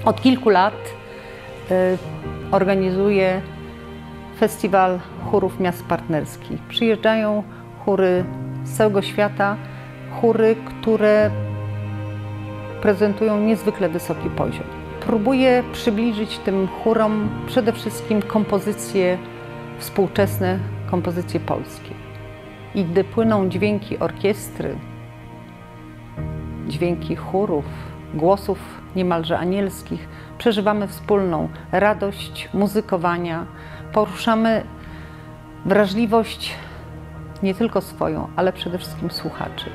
Od kilku lat organizuję Festiwal Chórów Miast Partnerskich. Przyjeżdżają chóry z całego świata, chóry, które prezentują niezwykle wysoki poziom. Próbuję przybliżyć tym chórom przede wszystkim kompozycje współczesne, kompozycje polskie. I gdy płyną dźwięki orkiestry, dźwięki chórów, głosów niemalże anielskich, przeżywamy wspólną radość muzykowania, poruszamy wrażliwość nie tylko swoją, ale przede wszystkim słuchaczy.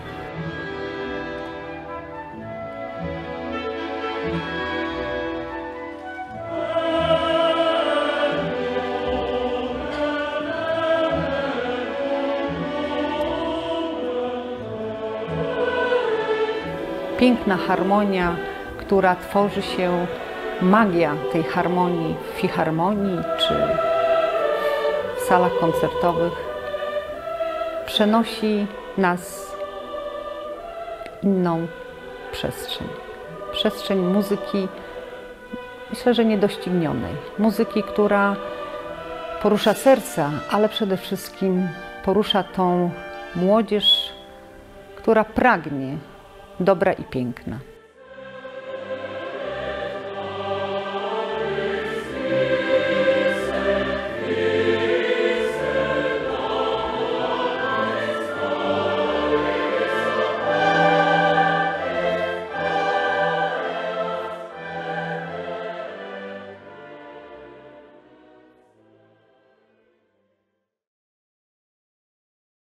Piękna harmonia, która tworzy się, magia tej harmonii w filharmonii czy w salach koncertowych, przenosi nas w inną przestrzeń. Przestrzeń muzyki, myślę, że niedoścignionej. Muzyki, która porusza serca, ale przede wszystkim porusza tą młodzież, która pragnie dobra i piękna.